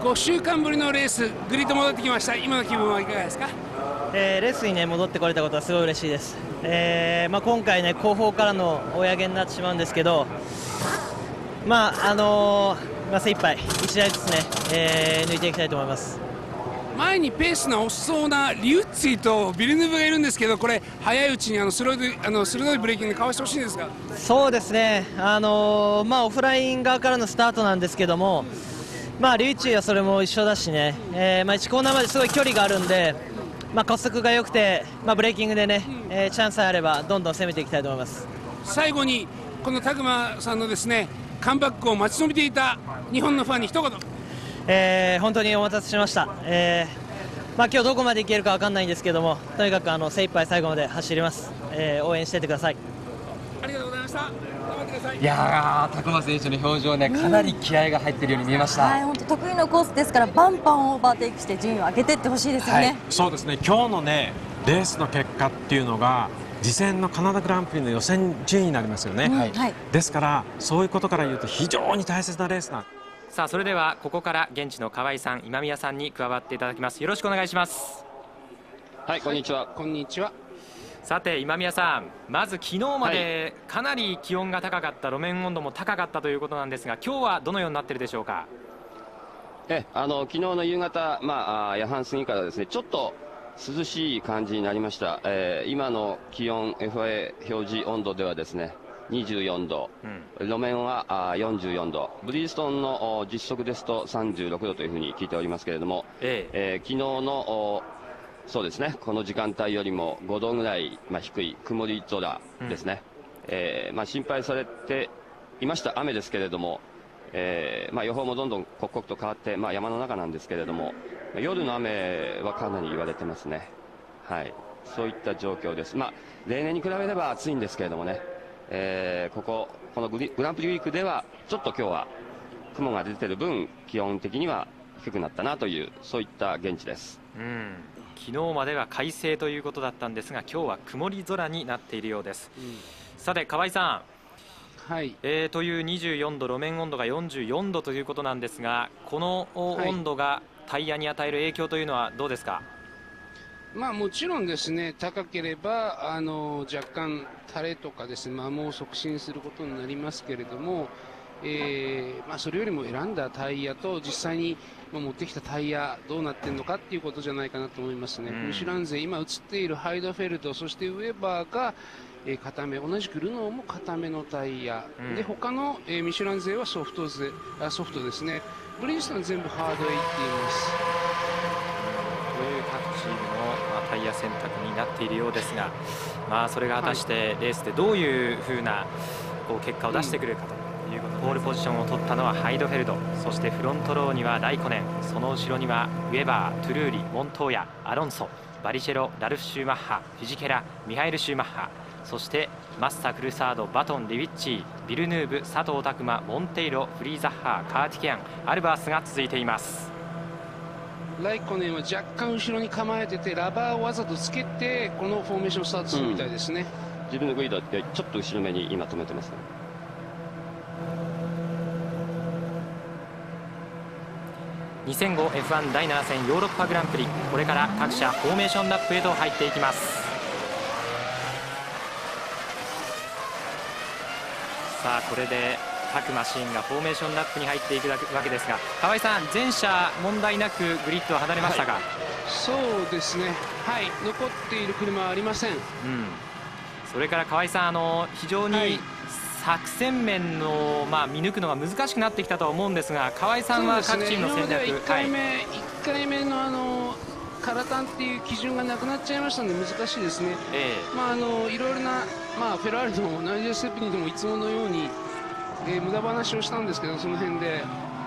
5週間ぶりのレース、グリッド戻ってきました。今の気分はいかがですか？ レースに、戻ってこれたことはすごい嬉しいです。今回、後方からの追い上げになってしまうんですけど、精一杯1台ずつ抜いていきたいと思います。 前にペースの遅そうなリュッツィとビルヌーブがいるんですけど、これ早いうちに鋭いブレーキングかわしてほしいんですが。 そうですね、オフライン側からのスタートなんですけども、リュッツィはそれも一緒だしね、1コーナーまですごい距離があるんで、加速が良くて、ブレーキングでね、チャンスさえあればどんどん攻めていきたいと思います。 最後にこのタグマさんのですねカムバックを待ち延びていた日本のファンに一言。 本当にお待たせしました。今日どこまでいけるか分かんないんですけども、とにかく精一杯最後まで走ります。応援していてください。 ありがとうございました。頑張ってください。 いやー、タクマ選手の表情ね、かなり気合が入っているように見えました。 本当得意のコースですから、バンバンオーバーテイクして順位を上げていってほしいですよね。 そうですね、今日のねレースの結果っていうのが次戦のカナダグランプリの予選順位になりますよね。ですからそういうことから言うと非常に大切なレースなん。 さあ、それではここから現地の河合さん、今宮さんに加わっていただきます。よろしくお願いします。 はい、こんにちは。 こんにちは。 さて今宮さん、まず昨日までかなり気温が高かった、路面温度も高かったということなんですが、今日はどのようになっているでしょうか？ 昨日の夕方、夜半過ぎからですね、ちょっと涼しい感じになりました。今の気温 FIA 表示温度ではですね24度、路面は44度、ブリヂストンの実測ですと36度というふうに聞いておりますけれども、昨日のそうですね、この時間帯よりも5度ぐらい、低い曇り空ですね。心配されていました雨ですけれども、予報もどんどん刻々と変わって、山の中なんですけれども、夜の雨はかなり言われてますね。そういった状況です。例年に比べれば暑いんですけれどもね、このグランプリウィークではちょっと今日は雲が出てる分気温的には低くなったなという、そういった現地です。 昨日までは快晴ということだったんですが、今日は曇り空になっているようです。さて河合さん、という24度、路面温度が44度ということなんですが、この温度がタイヤに与える影響というのはどうですか？ もちろんですね、高ければ若干垂れとかですね、摩耗を促進することになりますけれども、それよりも選んだタイヤと実際に持ってきたタイヤどうなっているのかっていうことじゃないかなと思いますね。ミシュラン勢、今映っているハイドフェルド、そしてウェバーが固め、同じくルノーも固めのタイヤ、で他のミシュラン勢はソフトですね。ブリヂストン全部ハードへいっています。 各チームのタイヤ選択になっているようですが、それが果たしてレースでどういうふうな結果を出してくるかということ、ポールポジションを取ったのはハイドフェルド、そしてフロントローにはライコネン、その後ろにはウェバー、トゥルーリ、モントーヤ、アロンソ、バリシェロ、ラルフ・シューマッハ、フィジケラ、ミハエル・シューマッハ、そしてマッサ・クルサード、バトン、リウィッチー、ビルヌーブ、佐藤拓磨、モンテイロ、フリーザッハー、カーティケアン、アルバースが続いています。 ライコネンは若干後ろに構えてて、ラバーをわざとつけてこのフォーメーションをスタートするみたいですね。 自分のグリッドってちょっと後ろ目に今止めてますね。 2005F1 第7戦ヨーロッパグランプリ、これから各社フォーメーションラップへと入っていきます。さあ、これで各マシンがフォーメーションラップに入っていくわけですが、河合さん、全車問題なくグリッドは離れましたか？ そうですね、残っている車はありません。 それから河合さん、非常に作戦面の見抜くのが難しくなってきたとは思うんですが、河合さんは各チームの戦略、 1回目のカラタンっていう基準がなくなっちゃいましたので難しいですね。いろいろな、フェラーリのナイジェル・ステップニーでもいつものように、無駄話をしたんですけど、その辺で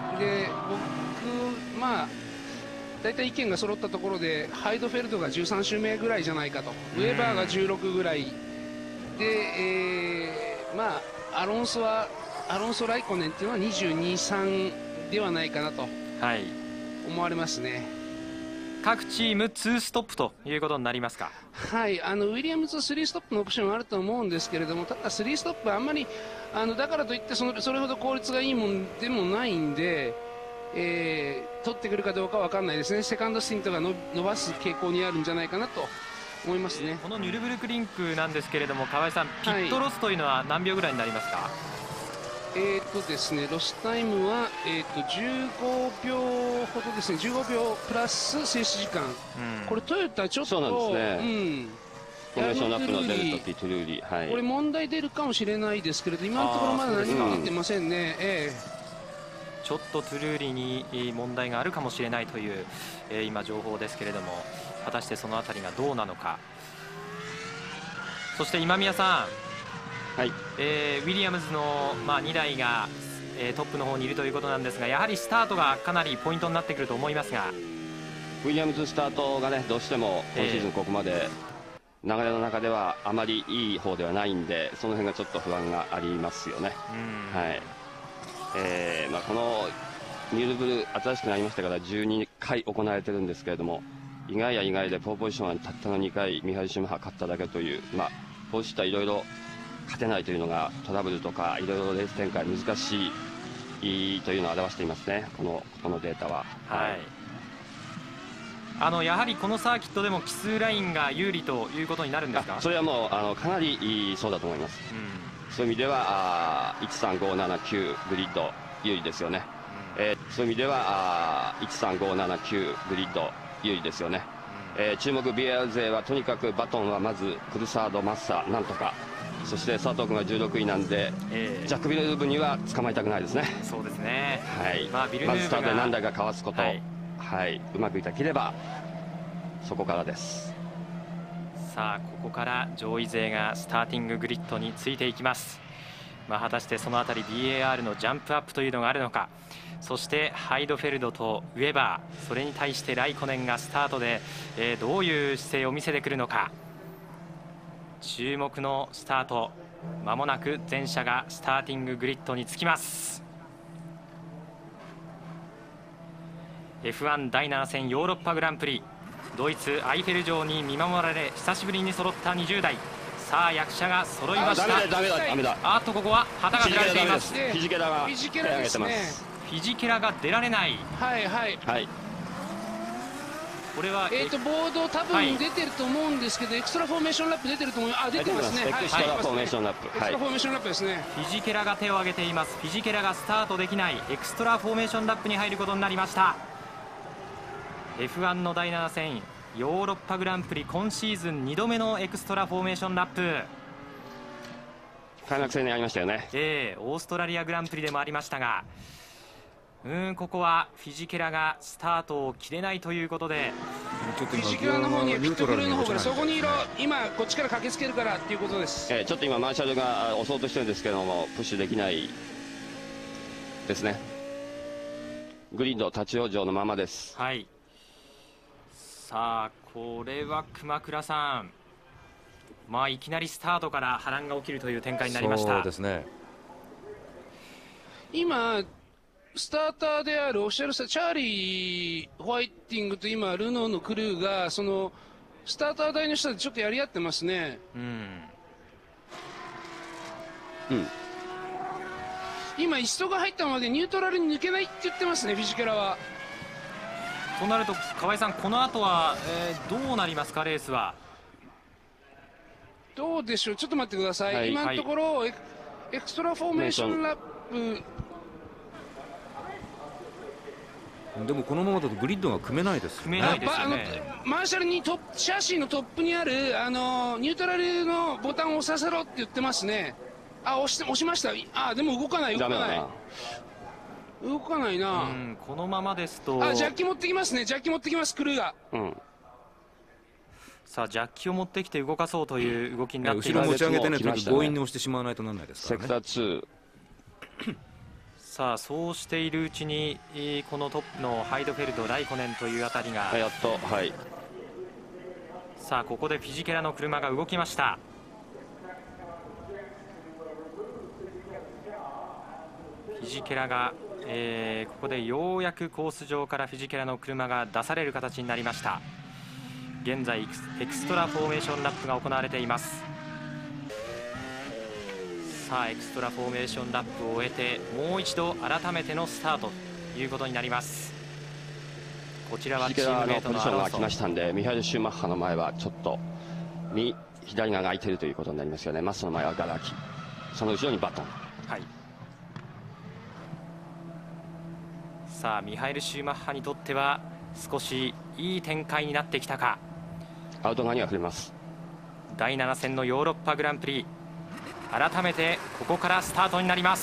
僕、大体意見が揃ったところでハイドフェルドが13周目ぐらいじゃないかと、ウェーバーが16ぐらいで、アロンソ・ライコネンっていうのは22、3ではないかなと思われますね。 各チーム2ストップということになりますか？ ウィリアムズ3ストップのオプションはあると思うんですけれども、ただ3ストップはあんまりだからといってそれほど効率がいいもんでもないんで、 取ってくるかどうかは分かんないですね。セカンドスティントが伸ばす傾向にあるんじゃないかなと思いますね。 このニュルブルクリンクなんですけれども、河合さん、ピットロスというのは何秒ぐらいになりますか？ ですね、ロスタイムは、15秒ほどですね。15秒プラス静止時間、これトヨタちょっとそうなんですね、フォーメーションラップの出るとき、トゥルーリー、 これ問題出るかもしれないですけれど、今のところまだ何も出てませんね。 ちょっとトゥルーリに問題があるかもしれないという、今情報ですけれども、果たしてそのあたりがどうなのか。そして今宮さん、ウィリアムズの、2台が、トップの方にいるということなんですが、やはりスタートがかなりポイントになってくると思いますが、 ウィリアムズスタートがね、どうしても今シーズンここまで流れの中ではあまりいい方ではないんで、その辺がちょっと不安がありますよね。このニュールブル新しくなりましたから12回行われてるんですけれども、意外や意外でポールポジションはたったの2回ミハエル・シューマッハ勝っただけという、ポールシュターいろいろ勝てないというのがトラブルとかいろいろレース展開難しいというのを表していますね、このデータは。 やはりこのサーキットでも奇数ラインが有利ということになるんですか？ それはもうかなりそうだと思います。そういう意味では13579グリッド有利ですよね。そういう意味では13579グリッド有利ですよね。注目 BAR 勢はとにかくバトンはまずクルサード、マッサなんとか、そして佐藤君が16位なんで、ジャック・ビルヌーブには捕まえたくないですね。 そうですね、 まずスタートで何台かかわすこと、うまくいきればそこからです。 さあここから上位勢がスターティンググリッドについていきます。果たしてそのあたり BAR のジャンプアップというのがあるのか、そしてハイドフェルドとウェバー、それに対してライコネンがスタートで、どういう姿勢を見せてくるのか。注目のスタート、まもなく全車がスターティンググリッドにつきます。 F1 第7戦ヨーロッパグランプリ、ドイツアイフェル城に見守られ久しぶりに揃った20代。さあ役者が揃いました。 ダメだ。 ここは旗が振られています。 フィジケラがフィジケラですね。 フィジケラが出られない。これはボード多分出てると思うんですけど、エクストラフォーメーションラップ出てると思います。出てますね。 エクストラフォーメーションラップ。 エクストラフォーメーションラップですね。 フィジケラが手を挙げています。フィジケラがスタートできない、エクストラフォーメーションラップに入ることになりました。 F1 の第7戦ヨーロッパグランプリ、今シーズン2度目のエクストラフォーメーションラップ。 開幕戦にありましたよね。 オーストラリアグランプリでもありましたが、ここはフィジケラがスタートを切れないということで、 フィジケラの方にピットクルーの方からそこにいろ、今こっちから駆けつけるからっていうことです。 ちょっと今マーシャルが押そうとしてるんですけども、プッシュできないですね。グリッド立ち往生のままです。 さあこれは熊倉さん、いきなりスタートから波乱が起きるという展開になりました。 そうですね。 今スターターであるオフィシャルスターチャーリー・ホワイティングと今ルノーのクルーがそのスターター台の下でちょっとやり合ってますね。今イストが入ったままでニュートラルに抜けないって言ってますね、フィジケラは。 となると河合さん、この後は、どうなりますか、レースは。 どうでしょう、ちょっと待ってください。今のところエクストラフォーメーションラップでもこのままだとグリッドが組めないですよね。 マーシャルにシャシーのトップにあるニュートラルのボタンを押させろって言ってますね。押しました。でも動かないな。 このままですとジャッキ持ってきますね。ジャッキ持ってきます、クルーが。 さあジャッキを持ってきて動かそうという動きになってい後ます。 ろ持ち上げてね、強引に押してしまわないとならないですからね。 セクター2。 さあそうしているうちにこのトップのハイドフェルド、ライコネンというあたりがやっと、 さあここでフィジケラの車が動きました。フィジケラが、ここでようやくコース上からフィジケラの車が出される形になりました。現在エクストラフォーメーションラップが行われています。さあエクストラフォーメーションラップを終えてもう一度改めてのスタート、 いうことになります。こちらはチームメイトのポジションがアロンソ来ましたんで、ミハエル・シューマッハの前はちょっと左側が空いているということになりますよね。マスの前はガラキ、その後ろにバトン。 はい、さあミハエル・シューマッハにとっては少しいい展開になってきたか。 アウト側には触れます。 第7戦のヨーロッパグランプリ、改めてここからスタートになります。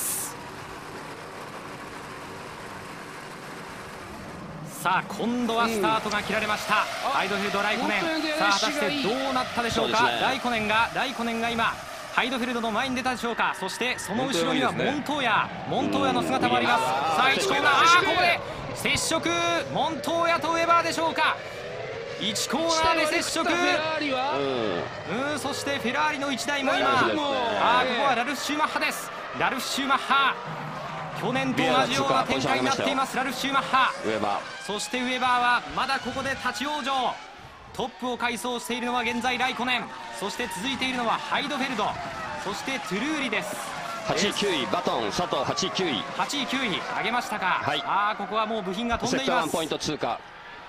さあ今度はスタートが切られました、ハイドフェルド・ライコネン。さあ果たしてどうなったでしょうか。ライコネンが今ハイドフェルドの前に出たでしょうか。そしてその後ろにはモントーヤの姿もあります。さあ1コーナー、ここで接触、モントーヤとウェバーでしょうか。1コーナーで接触、そしてフェラーリの1台も今、ここはラルフ・シューマッハです。ラルフ・シューマッハ、去年と同じような展開になっています。ラルフ・シューマッハ、そしてウェバーはまだここで立ち往生。トップを快走しているのは現在ライコネン、そして続いているのはハイドフェルド、そしてトゥルーリです。 8位9位バトン、佐藤8位9位、 8位9位上げましたか。 はい、 ここはもう部品が飛んでいます。 セクター1ポイント通過。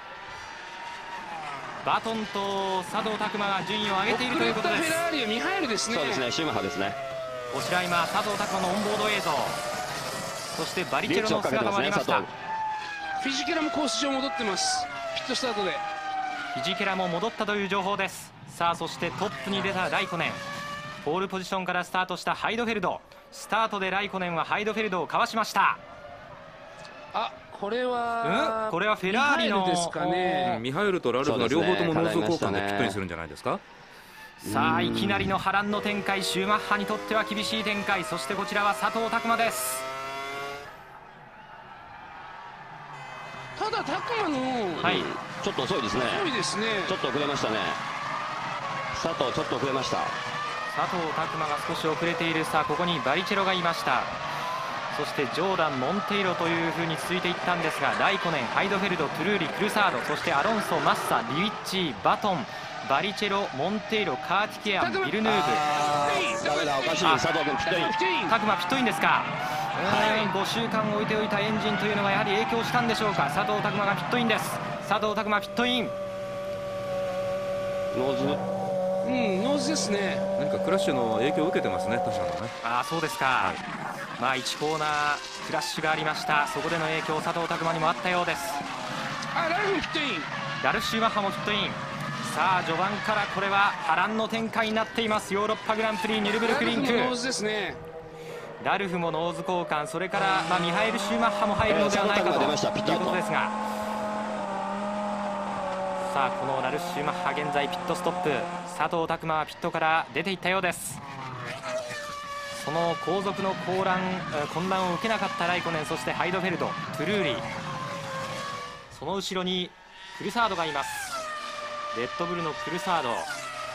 バトンと佐藤拓磨が順位を上げているということです。 フェラーリはミハエルですね。 そうですね、シューマッハですね。 こちら今佐藤拓磨のオンボード映像、そしてバリチェロの姿もありました。 フィジケラもコース上戻ってます。ピットスタートでフィジケラも戻ったという情報です。さあそしてトップに出たライコネン、ポールポジションからスタートしたハイドフェルド、スタートでライコネンはハイドフェルドをかわしました。 これはフェラーリのですかね。 ミハエルとラルフが両方ともノーズ交換でピットにするんじゃないですか。 さあいきなりの波乱の展開、シューマッハにとっては厳しい展開。そしてこちらは佐藤拓磨です。 ただ拓磨の、 ちょっと遅いですね。 遅いですね。 ちょっと遅れましたね。佐藤ちょっと遅れました。 佐藤拓磨が少し遅れている。さあここにバリチェロがいました。そしてジョーダン、モンテイロというふうに続いていったんですが、ライコネン、ハイドフェルド、トゥルーリ、クルサード、そしてアロンソ、マッサ、リウィッチ、バトン、バリチェロ、モンテイロ、カーティケアン、ビルヌーブ。 ダメだ、おかしい。佐藤君ピットイン。 拓磨ピットインですか。5週間置いておいたエンジンというのがやはり影響したんでしょうか。佐藤拓磨がピットインです。佐藤拓磨ピットイン。 ノーズ、 ノーズですね。 何かクラッシュの影響を受けてますね、他社のね。 そうですか。1コーナークラッシュがありました。そこでの影響、佐藤拓磨にもあったようです。 ラルフピットイン。 ラルフ・シューマッハもピットイン。さあ序盤からこれは波乱の展開になっています。ヨーロッパグランプリニュルブルクリンク。 ノーズですね。 ラルフもノーズ交換、それからミハエル・シューマッハも入るのではないかということですが、さあこのラルフ・シューマッハ現在ピットストップ。佐藤拓磨はピットから出ていったようです。その後続の混乱を受けなかったライコネン、そしてハイドフェルド、トゥルーリー、その後ろにクルサードがいます。レッドブルのクルサードは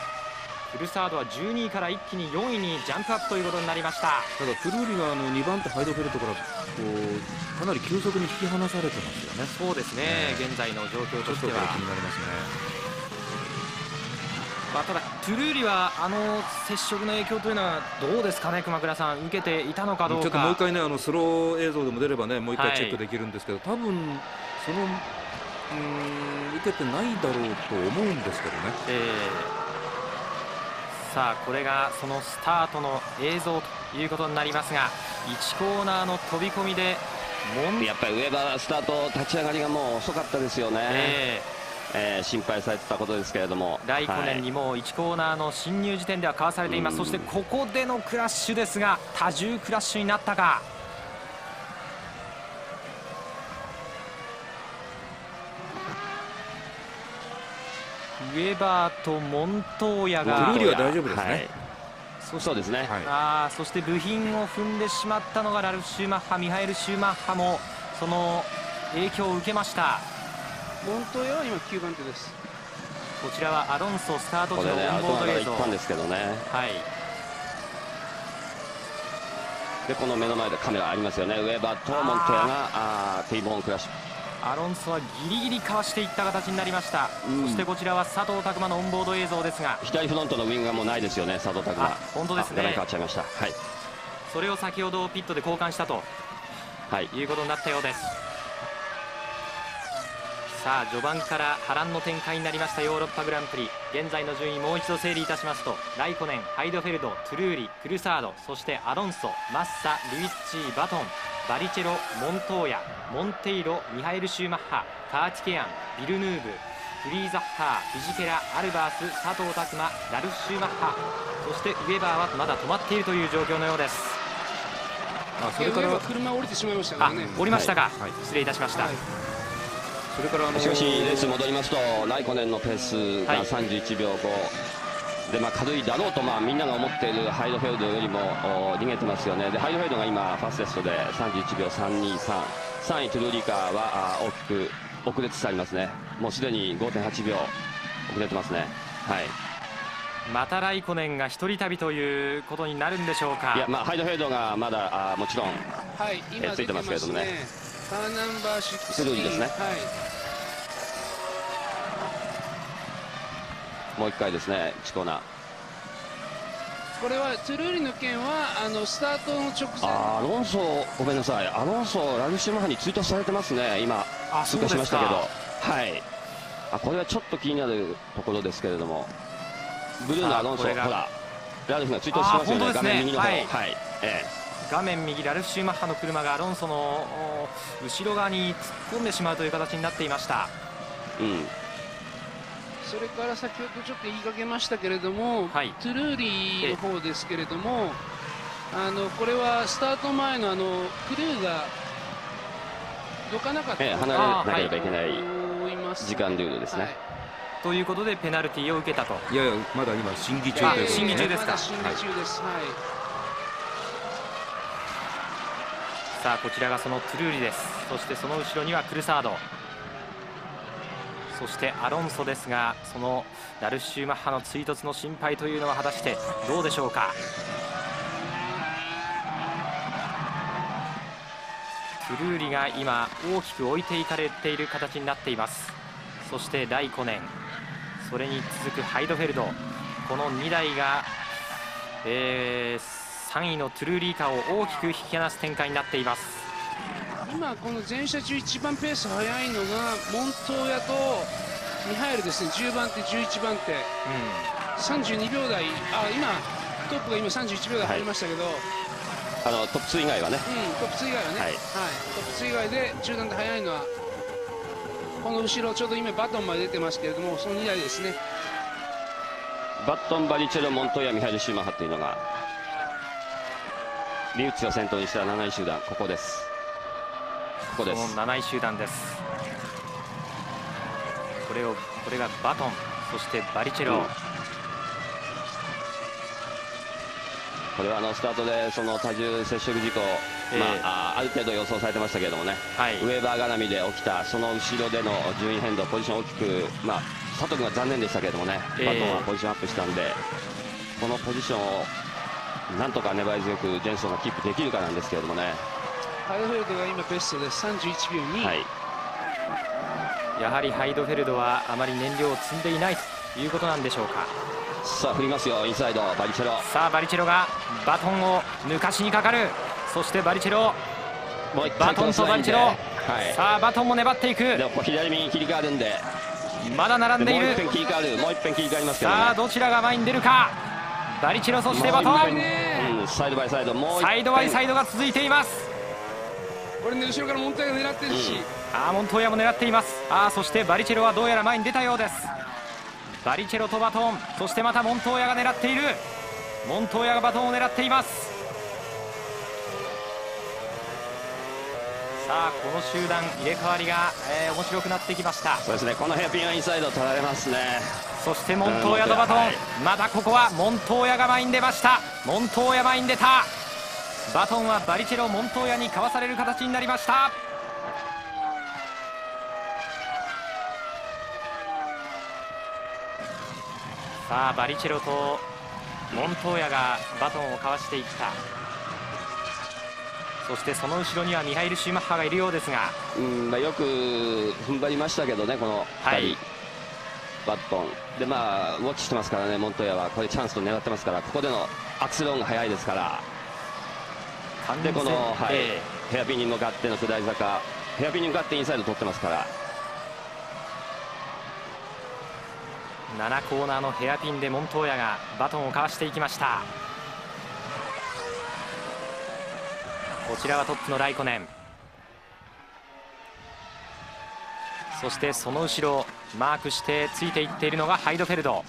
12位から一気に4位にジャンプアップということになりました。 ただトゥルーリーが2番手ハイドフェルトからかなり急速に引き離されてますよね。 そうですね、現在の状況としては気になりますね。 ただトゥルーリは接触の影響というのはどうですかね、熊倉さん、受けていたのかどうか。 ちょっともう一回ね、スロー映像でも出ればね、もう一回チェックできるんですけど、多分その受けてないだろうと思うんですけどね。 さあこれがそのスタートの映像ということになりますが、1コーナーの飛び込みでやっぱりウェーバースタート立ち上がりがもう遅かったですよね。心配されてたことですけれども、 ライコネンにも1コーナーの進入時点ではかわされています。そしてここでのクラッシュですが、多重クラッシュになったか。ウェバーとモントーヤが、 トゥルーリーは大丈夫ですね。 そうですね。 そして部品を踏んでしまったのがラルフ・シューマッハ、ミハエル・シューマッハもその影響を受けました。 モントーヤは今9番手です。 こちらはアロンソスタート時のオンボード映像。 行ったんですけどね。でこの目の前でカメラありますよね。ウェーバーとモントーヤがTボーンクラッシュ。 アロンソはギリギリかわしていった形になりました。そしてこちらは佐藤拓磨のオンボード映像ですが、 左フロントのウィングがもうないですよね、佐藤拓磨。 本当ですね。 変わっちゃいました。 それを先ほどピットで交換したということになったようです。 さあ序盤から波乱の展開になりましたヨーロッパグランプリ。現在の順位もう一度整理いたしますと、ライコネン、ハイドフェルド、トゥルーリ、クルサード、そしてアロンソ、マッサ、ルイスチー、バトン、バリチェロ、モントーヤ、モンテイロ、ミハエル・シューマッハ、カーティケアン、ビルヌーブ、フリーザッハー、フィジケラ、アルバース、佐藤拓磨、ラルフ・シューマッハ、そしてウェバーはまだ止まっているという状況のようです。 それから車降りてしまいましたからね。 降りましたか、失礼いたしました。 それからしかしレース戻りますとライコネンのペースが31秒5、で軽いだろうとみんなが思っているハイドフェルドよりも逃げてますよね。でハイドフェルドが今ファーステストで31秒323、3位トゥルーリカは大きく遅れつつありますね。もうすでに 5.8 秒遅れてますね。 またライコネンが一人旅ということになるんでしょうか。 いやハイドフェルドがまだもちろん、 今ついてますけれどもね。 カーナンバー16、 トゥルーリですね。もう1回ですね、1コーナー。 これはトゥルーリの件はスタートの直前、 アロンソ、ごめんなさい、アロンソ、ラルシュマハに追突されてますね、今、通過しましたけど、これはちょっと気になるところですけれども、ブルーのアロンソ、ほら、ラルフが追突しますよね、画面右の方。 画面右、ラルフ・シューマッハの車がアロンソの後ろ側に突っ込んでしまうという形になっていました。 それから先ほどちょっと言いかけましたけれども、トゥルーリの方ですけれども、これはスタート前のクルーがどかなかった、 離れなければいけない時間ルールですね。 ということでペナルティーを受けたと。 いやいや、まだ今審議中です。 審議中ですか。 審議中です。 さあこちらがそのトゥルーリです。そしてその後ろにはクルサード、そしてアロンソですが、そのラルフ・シューマッハの追突の心配というのは果たしてどうでしょうか。トゥルーリが今大きく置いていかれている形になっています。そしてライコネン、それに続くハイドフェルド、この2台が、3位のトゥルーリーカーを大きく引き離す展開になっています。 今この全車中一番ペース速いのがモントーヤとミハエルですね。10番手11番手、32秒台、今トップが今31秒台入りましたけど、 トップ2以外はね、 トップ2以外はね、トップ2以外で中段で速いのはこの後ろ、ちょうど今バトンまで出てますけれども、その2台ですね。 バットン、バリチェロ、モントーヤ、ミハエル・シューマッハというのがリウッツを先頭にした7位集団、ここです。ここです。 その7位集団です。これがバトン、そしてバリチェロ、 これはスタートでその多重接触事故、ある程度予想されてましたけれどもね、ウェーバー絡みで起きたその後ろでの順位変動、ポジション大きく、佐藤君は残念でしたけれどもね、バトンはポジションアップしたんで、このポジションをなんとか粘り強くジェンソンがキープできるかなんですけれどもね。 ハイドフェルドが今ベストで31秒2、 やはりハイドフェルドはあまり燃料を積んでいないということなんでしょうか。 さあ振りますよ、インサイドバリチェロ。 さあバリチェロがバトンを抜かしにかかる。そしてバリチェロ、バトンとバリチェロ、さあバトンも粘っていく。 でも左右に切り替わるんでまだ並んでいる。 もう一遍切り替わる、もう一遍切り替わりますけどね。 さあどちらが前に出るか。バリチェロ、そしてバトン、 サイドバイサイド、もうサイドバイサイドが続いています。 これね、後ろからモントーヤが狙ってるし、 モントーヤも狙っています。そしてバリチェロはどうやら前に出たようです。バリチェロとバトン、そしてまたモントーヤが狙っている。モントーヤがバトンを狙っています。さあこの集団入れ替わりが、面白くなってきました。 そうですね、このヘアピンはインサイド取られますね。 そしてモントーヤとバトン、またここはモントーヤが前に出ました。モントーヤ前に出た。バトンはバリチェロ、モントーヤにかわされる形になりました。さあバリチェロとモントーヤがバトンをかわしていった。そしてその後ろにはミハイル・シューマッハがいるようですが、 よく踏ん張りましたけどね、この2人、バトンでウォッチしてますからね。モントーヤはこれチャンスと狙ってますから、ここでのアクセル音が速いですから。でこの、ヘアピンに向かっての下り坂、ヘアピンに向かってインサイド取ってますから、 7コーナーのヘアピンでモントーヤがバトンをかわしていきました。こちらはトップのライコネン、そしてその後ろマークしてついていっているのがハイドフェルド。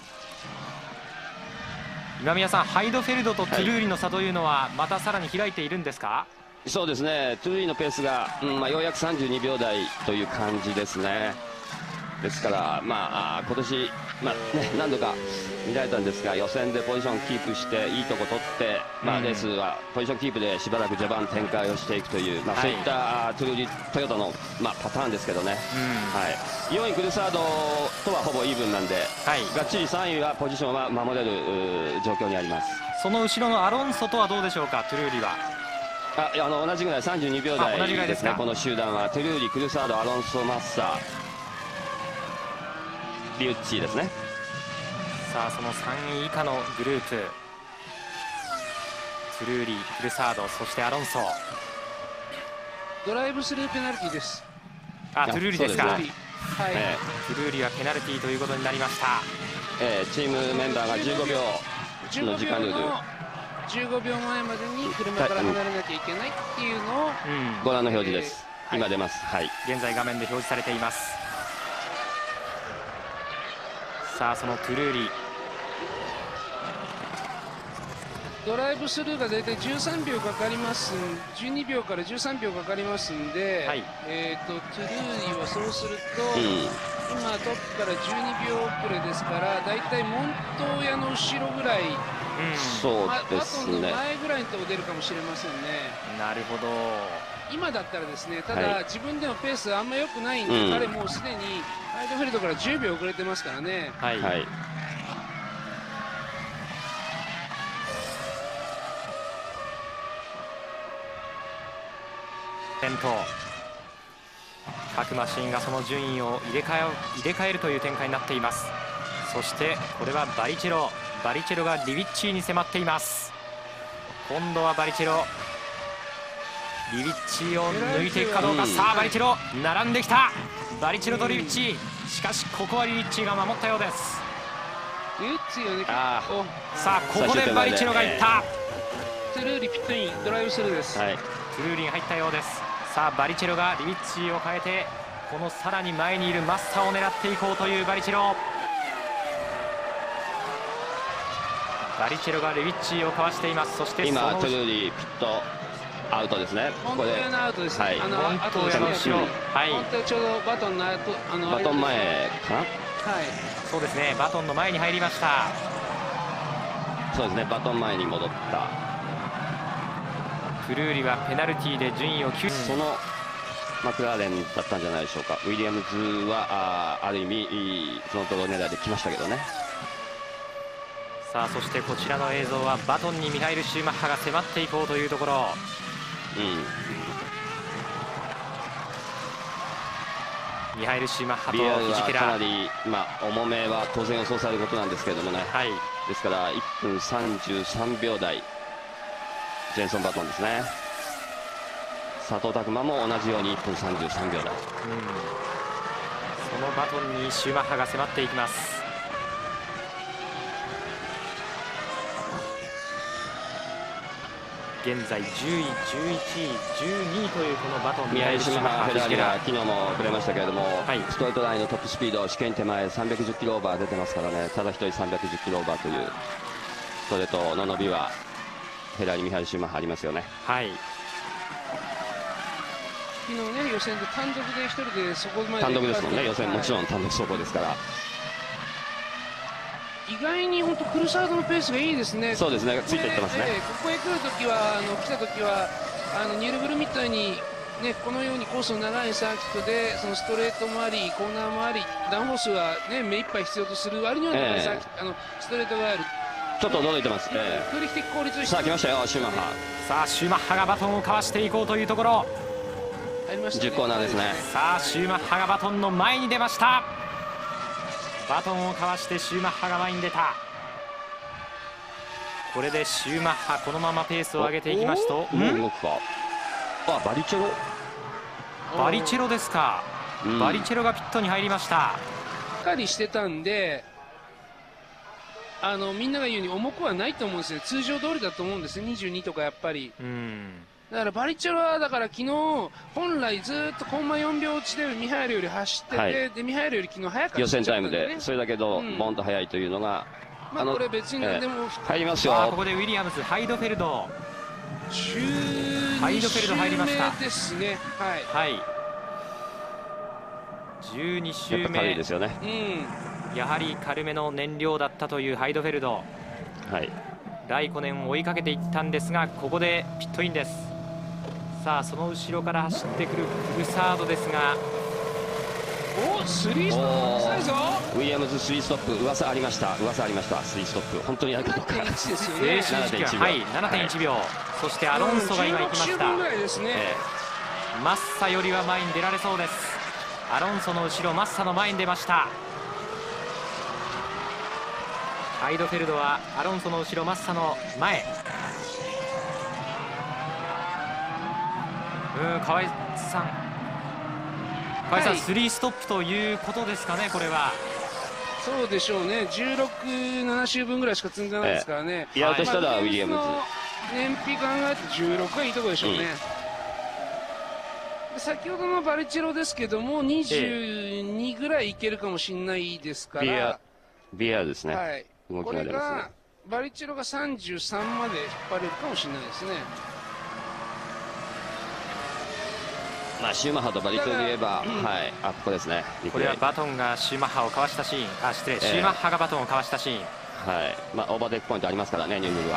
今宮さん、ハイドフェルドとトゥルーリの差というのはまたさらに開いているんですか？ そうですね、トゥルーリのペースが、ようやく32秒台という感じですね。ですから、今年、何度か見られたんですが、予選でポジションキープしていいとこ取って、レースはポジションキープでしばらく序盤展開をしていくという、そういったトゥルーリトヨタの、パターンですけどね、4位クルサードとはほぼイーブンなんで、がっちり3位はポジションは守れる状況にあります。 その後ろのアロンソとはどうでしょうか、トゥルーリは。 同じぐらい32秒台ですね。この集団はトゥルーリ、クルサード、アロンソ、マッサー、リュッチーですね。 さあその3位以下のグループ、トゥルーリ、クルサード、そしてアロンソ。 ドライブスルーペナルティです。 トゥルーリですか。 はい、 トゥルーリはペナルティーということになりました。 チームメンバーが15秒の時間ルール、 15秒前までに車から離れなきゃいけないっていうのを、 ご覧の表示です。今出ます。 現在画面で表示されています。さあそのトゥルーリ、 ドライブスルーが大体13秒かかります、12秒から13秒かかりますんで、トゥルーリはそうすると、今トップから12秒遅れですから、大体モントーヤの後ろぐらい、 そうですね、 バトンの前ぐらいのところ出るかもしれませんね。 なるほど。 今だったらですね、ただ、自分でのペースあんま良くないんで、彼もうすでにハイドフェルドから10秒遅れてますからね。 先頭、各マシンがその順位を入れ替えるという展開になっています。そしてこれはバリチェロがリビッチーに迫っています。今度はバリチェロ、リビッチーを抜いていくかどうか。さあバリチェロ並んできた。バリチェロとリビッチー、しかしここはリビッチーが守ったようです。さあここでバリチェロがいった。 トゥルーリピットイン、ドライブスルーです。 トゥルーリが入ったようです。さあバリチェロがリビッチーを変えて、このさらに前にいるマッサを狙っていこうというバリチェロ。バリチェロがリビッチーをかわしています。そして今トゥルーリピットアウトですね。 ここでアウトです。 モントーヤの後ろ、 本当にちょうどバトンの後、 バトン前かな。 そうですね、バトンの前に入りました。 そうですね、バトン前に戻った。 トゥルーリはペナルティーで順位をそのマクラーレンだったんじゃないでしょうか。ウィリアムズはある意味フロントロー狙いで来ましたけどね。 さあそしてこちらの映像はバトンにミハイル・シューマッハが迫っていこうというところ。ミハイル・シューマッハとフィジケラ、 かなり、重めは当然予想されることなんですけれどもね、ですから1分33秒台、ジェンソン・バトンですね。佐藤拓磨も同じように1分33秒台。 そのバトンにシューマッハが迫っていきます。現在10位、11位、12位というこのバトン。 ミハイル・シューマッハ、フェラーリが昨日も触れましたけれども、ストレートラインのトップスピード、試験手前310キロオーバー出てますからね、ただ一人310キロオーバーというストレートの伸びはフェラーリ、ミハイル・シューマッハありますよね。 昨日ね、予選で単独で一人でそこまで、 単独ですもんね、予選もちろん単独走行ですから。 意外に本当クルサードのペースがいいですね。 そうですね、ついていってますね。 ここへ来た時はニュルブルみたいにね、このようにコースの長いサーキットでそのストレートもありコーナーもあり、ダウンフォースはね目いっぱい必要とする割には長いストレートがある。 ちょっと驚いてます。 空力的効率。 さあ来ましたよ、シューマッハ。 さあシューマッハがバトンをかわしていこうというところ。 10コーナーですね。 さあシューマッハがバトンの前に出ました。バトンをかわしてシューマッハが前に出た。これでシューマッハこのままペースを上げていきますと、 動くか。バリチェロ。 バリチェロですか。バリチェロがピットに入りました。 しっかりしてたんで、 みんなが言うように重くはないと思うんですよ。通常通りだと思うんですね。22とかやっぱり。だからバリチェロはだから昨日本来ずっとコンマ4秒落ちでミハエルより走ってて、でミハエルより昨日早かった、 予選タイムでそれだけボンと速いというのが、 これ別にでも入りますよ。 ここでウィリアムズ、ハイドフェルド入りましたですね。 はい、12周目軽いですよね。 やはり軽めの燃料だったというハイドフェルド、ライコネンを追いかけていったんですが、ここでピットインです。さあその後ろから走ってくるクルサードですが、 スリーストップ、 ウィリアムズ3ストップ、噂ありました、3ストップ、本当にやるかどうか。 静止時間 7.1 秒、そしてアロンソが今行きました。マッサよりは前に出られそうです。アロンソの後ろ、マッサの前に出ました。ハイドフェルドはアロンソの後ろ、マッサの前。河合さん、3ストップということですかね、これは。 そうでしょうね。16、7周分ぐらいしか積んでないですからね。 やるとしたらウィリアムズ。 燃費考えて16はいいところでしょうね。先ほどのバリチェロですけども、22ぐらいいけるかもしれないですから。 ビアですね。 これがバリチェロが33まで引っ張れるかもしれないですね。 シューマッハとバリチェロで言えば、ここですね。 これはバトンがシューマッハをかわしたシーン、シューマッハがバトンをかわしたシーン。 オーバーテイクポイントありますからね、ニュームルは。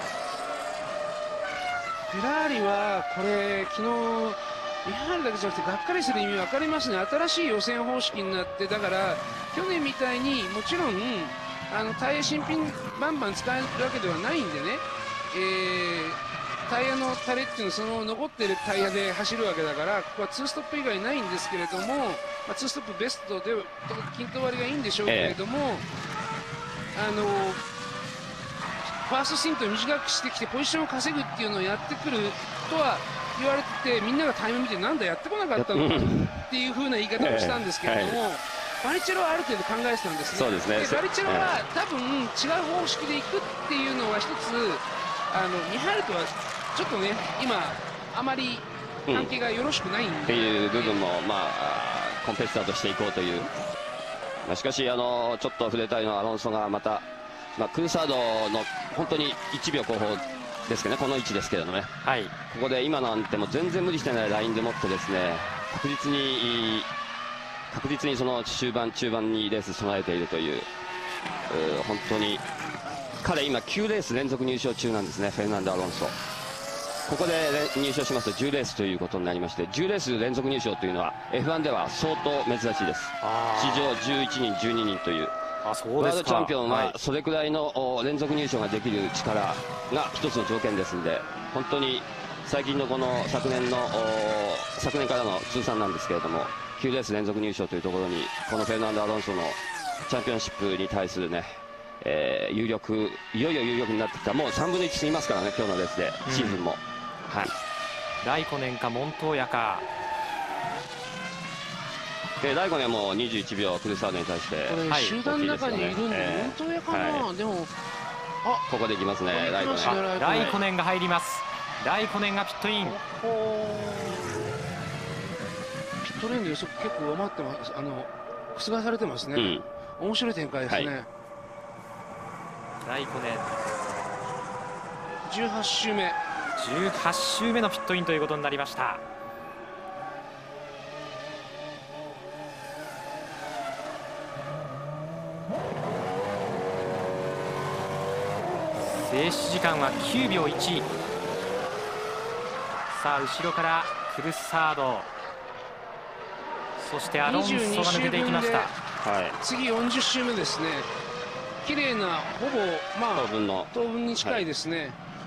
フェラーリはこれ昨日ミハールだけじゃなくてがっかりする意味分かりますね。新しい予選方式になって、だから去年みたいにもちろんタイヤ新品バンバン使えるわけではないんでね、タイヤのタレっていうのはその残っているタイヤで走るわけだから、ここは2ストップ以外ないんですけれども、2ストップベストで均等割りがいいんでしょうけれども、ファーストスティントを短くしてきてポジションを稼ぐっていうのをやってくるとは言われてて、みんながタイム見てなんだやってこなかったのかっていう風な言い方をしたんですけれども、バリチェロはある程度考えてたんですね。 そうですね。 でバリチェロは多分違う方式でいくっていうのは一つミハエルとはちょっとね今あまり関係がよろしくないんで、 っていう部分もコンペティターとしていこうという。しかしちょっと触れたいのはアロンソがまた、クルサードの本当に1秒後方ですけどね、この位置ですけれどもね、ここで今なんても全然無理してないラインでもってですね、確実にその終盤中盤にレース備えているという、本当に彼今9レース連続入賞中なんですね、フェルナンド・アロンソ。ここで入賞しますと10レースということになりまして、10レース連続入賞というのは F1 では相当珍しいです。史上11人12人というワールドチャンピオンはそれくらいの連続入賞ができる力が一つの条件ですので、本当に最近のこの昨年からの通算なんですけれども、9レース連続入賞というところにこのフェルナンド・アロンソのチャンピオンシップに対するね、有力、いよいよ有力になってきた。もう3分の1過ぎますからね、今日のレースで、シーズンも。 ライコネンかモントーヤか。 ライコネンも21秒クルサードに対して、 これ集団の中にいるんで、モントーヤかな。でもここできますね、ライコネン。 ライコネンが入ります。ライコネンがピットイン。 ピットレーンで予測結構上回ってます。覆されてますね。面白い展開ですね。 ライコネン 18周目のピットインということになりました。静止時間は9秒1。さあ後ろからクルサード、そしてアロンソが抜けていきました。 次40周目ですね。綺麗なほぼ等分に近いですね。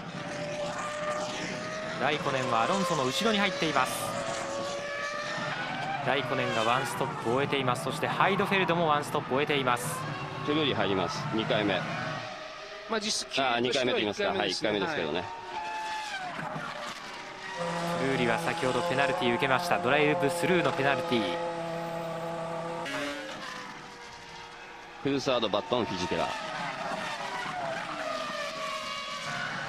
ライコネンはアロンソの後ろに入っています。ライコネンがワンストップを終えています。そしてハイドフェルドもワンストップを終えています。 フェルーリ入ります。2回目。 実質 2回目と言いますか、1回目ですけどね。 フルーリは先ほどペナルティー受けました。ドライブスルーのペナルティー。 クルサード、バットン、フィジケラ。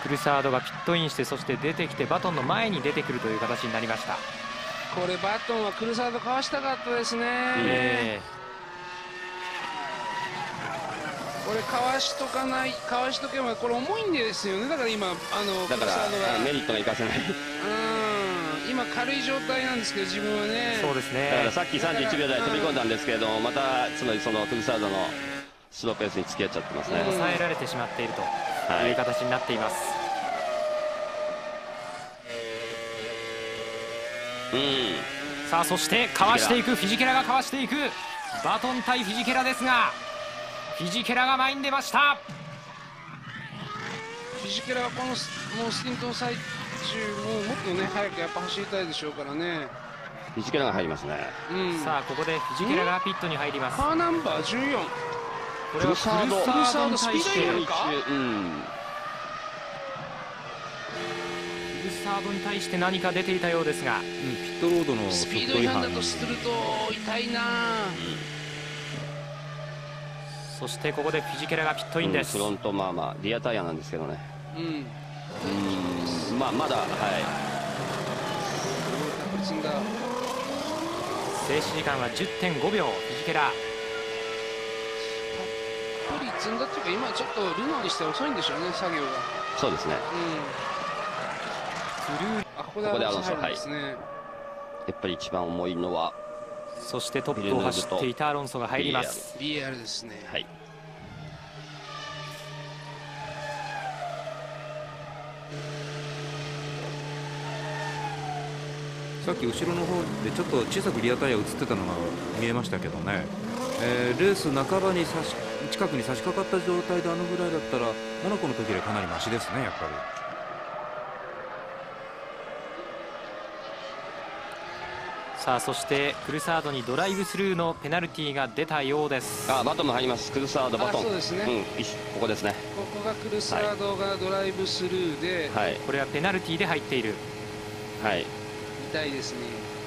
クルサードがピットインして、そして出てきてバトンの前に出てくるという形になりました。 これバトンはクルサードかわしたかったですね。これかわしとけばこれ重いんですよね。だから今だからメリットが生かせない。 今軽い状態なんですけど自分はね。 そうですね。 だからさっき31秒台飛び込んだんですけれども、またつまりそのクルサードのスローペースに付き合っちゃってますね。 抑えられてしまっているという形になっています。さあそしてかわしていく、フィジケラがかわしていく、バトン対フィジケラですが、フィジケラが前に出ました。 フィジケラはこのもうスティントの最中もっとね早くやっぱ走りたいでしょうからね。 フィジケラが入りますね。 さあここでフィジケラがピットに入ります。 カーナンバー14、 これはクルサードに対して、クルサードに対して何か出ていたようですが、 ピットロードのスピード違反だとすると痛いな。 そしてここでフィジケラがピットインです。 フロントリアタイヤなんですけどね。まだ静止時間は 10.5 秒。フィジケラ距離積んだっていうか、今ちょっとルノーにして遅いんでしょうね、作業が。 そうですね。 ここでアロンソ入るんですね。 やっぱり一番重いのは、 そしてトップを走っていたアロンソが入ります。 BR ですね。 はい。 さっき後ろの方でちょっと小さくリアタイヤ映ってたのが見えましたけどね、レース半ばに近くに差し掛かった状態であのぐらいだったらモナコの時よりかなりマシですね、やっぱり。 さあそしてクルサードにドライブスルーのペナルティーが出たようです。 バトンも入ります。クルサードバトン。 そうですね。 ここですね。 ここがクルサードがドライブスルーで、 これはペナルティーで入っている。 痛いですね。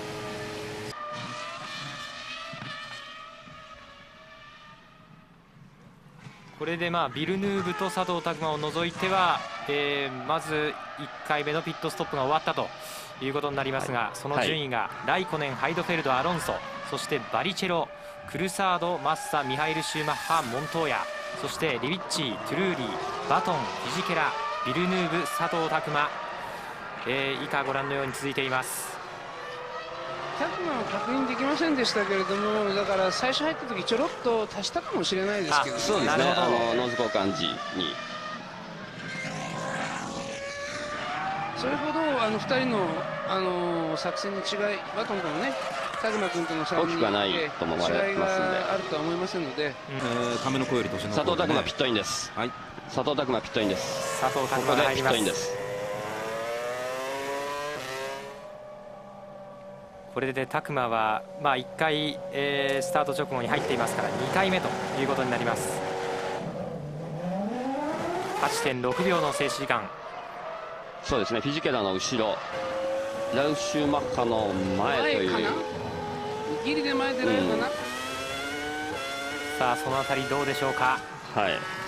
これでビルヌーブと佐藤拓磨を除いては、まず1回目のピットストップが終わったということになりますが、その順位がライコネン、ハイドフェルド、アロンソ、そしてバリチェロ、クルサード、マッサ、ミハイル・シューマッハ、モントーヤ、そしてリビッチー、トゥルーリー、バトン、フィジケラ、ビルヌーブ、佐藤拓磨、以下ご覧のように続いています。 拓磨は確認できませんでしたけれども、だから最初入った時ちょろっと足したかもしれないですけどね。 そうですね。ノーズ交換時に。 それほど2人の作戦に違い、バトンとのね、拓磨君との差に大きくはないと思われますので、 違いがあるとは思いませんので、 亀の子より年の佐藤拓磨ピットインです。佐藤拓磨ピットインです。 佐藤拓磨が入ります。これで拓磨は1回、スタート直後に入っていますから2回目ということになります。 8.6 秒の静止時間。 そうですね。フィジケラの後ろ、ラウフ・シューマッハの前という、 ギリで前出られるかな。 さあそのあたりどうでしょうか。 はい。